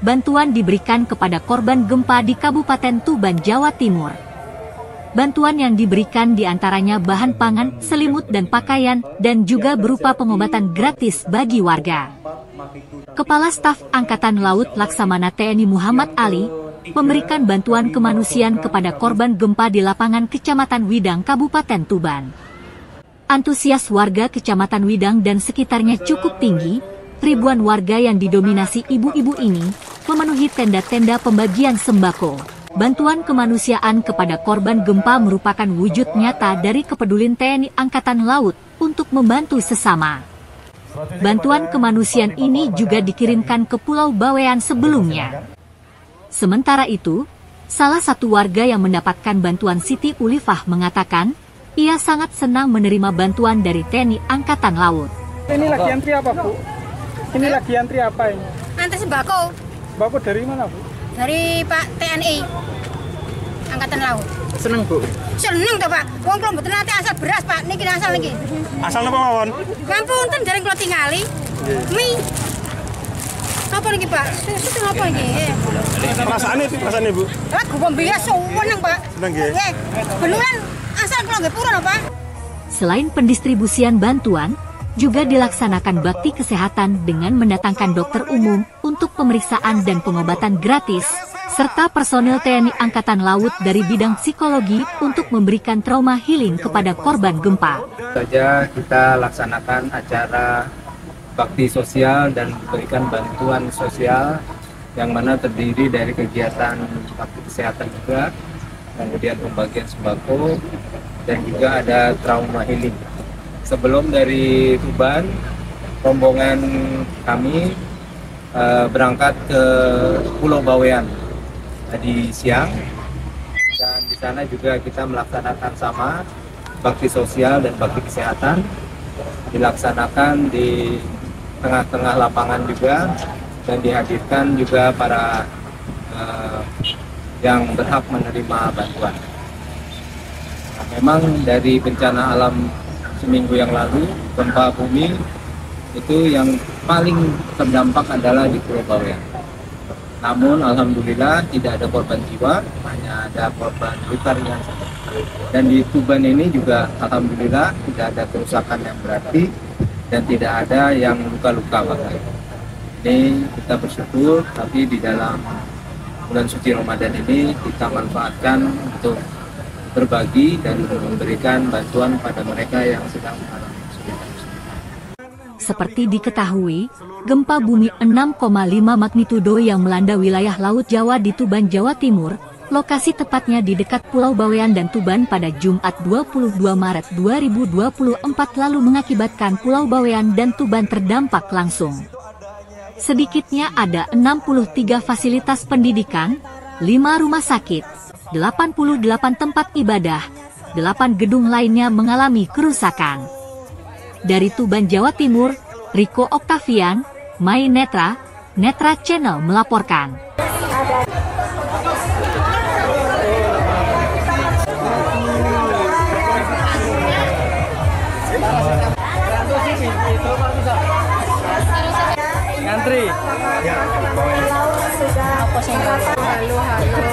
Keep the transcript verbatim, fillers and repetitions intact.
bantuan diberikan kepada korban gempa di Kabupaten Tuban, Jawa Timur. Bantuan yang diberikan diantaranya bahan pangan, selimut dan pakaian, dan juga berupa pengobatan gratis bagi warga. Kepala Staf Angkatan Laut Laksamana T N I Muhammad Ali memberikan bantuan kemanusiaan kepada korban gempa di lapangan Kecamatan Widang, Kabupaten Tuban. Antusias warga Kecamatan Widang dan sekitarnya cukup tinggi. Ribuan warga yang didominasi ibu-ibu ini memenuhi tenda-tenda pembagian sembako. Bantuan kemanusiaan kepada korban gempa merupakan wujud nyata dari kepedulian T N I Angkatan Laut untuk membantu sesama. Bantuan kemanusiaan ini juga dikirimkan ke Pulau Bawean sebelumnya. Sementara itu, salah satu warga yang mendapatkan bantuan Siti Ulifah mengatakan, ia sangat senang menerima bantuan dari T N I Angkatan Laut. Ini lagi antri apa, Bu? Ini lagi antri apa ini? Antri sembako. Sembako dari mana, Bu? Dari Pak T N I Angkatan Laut. Seneng, Bu? Seneng toh, Pak. Wong kula mboten nate asal beras, Pak. Niki asal niki. Asal napa mawon? Ngapunten dereng kula tingali. Mi. Apa niki, Pak? Susu apa niki? Perasaane itu perasaane, Bu? Ah, gua biasa seneng, Pak. Seneng nggih. Nggih. Benulan asal kula nggih purun, Pak. Selain pendistribusian bantuan, juga dilaksanakan bakti kesehatan dengan mendatangkan dokter umum untuk pemeriksaan dan pengobatan gratis, serta personil T N I Angkatan Laut dari bidang psikologi untuk memberikan trauma healing kepada korban gempa. Saja kita laksanakan acara bakti sosial dan memberikan bantuan sosial yang mana terdiri dari kegiatan bakti kesehatan juga, kemudian pembagian sembako, dan juga ada trauma healing. Sebelum dari Tuban, rombongan kami uh, berangkat ke Pulau Bawean tadi siang, dan di sana juga kita melaksanakan sama bakti sosial dan bakti kesehatan, dilaksanakan di tengah-tengah lapangan juga, dan dihadirkan juga para uh, yang berhak menerima bantuan. Nah, memang dari bencana alam seminggu yang lalu, gempa bumi itu yang paling terdampak adalah di Pulau Bawean. Namun alhamdulillah tidak ada korban jiwa, hanya ada korban luka ringan saja. Dan di Tuban ini juga alhamdulillah tidak ada kerusakan yang berarti dan tidak ada yang luka-luka bahkan. Ini kita bersyukur, tapi di dalam bulan suci Ramadan ini kita manfaatkan untuk berbagi dan memberikan bantuan pada mereka yang sedang mengalami kesulitan. Seperti diketahui, gempa bumi enam koma lima magnitudo yang melanda wilayah Laut Jawa di Tuban, Jawa Timur, lokasi tepatnya di dekat Pulau Bawean dan Tuban pada Jumat dua puluh dua Maret dua ribu dua puluh empat lalu mengakibatkan Pulau Bawean dan Tuban terdampak langsung. Sedikitnya ada enam puluh tiga fasilitas pendidikan, lima rumah sakit, delapan puluh delapan tempat ibadah, delapan gedung lainnya mengalami kerusakan. Dari Tuban, Jawa Timur, Riko Oktavian, My Netra, Netra Channel melaporkan. Ngantri. Sudah apa sih? Halo, halo.